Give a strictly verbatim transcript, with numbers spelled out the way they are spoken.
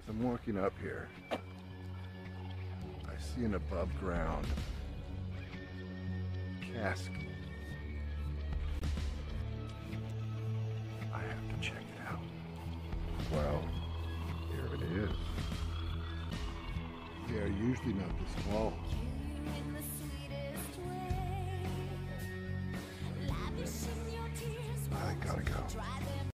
As I'm walking up here, I see an above ground cask. I have to check it out. Well, here it is. They are usually not this small.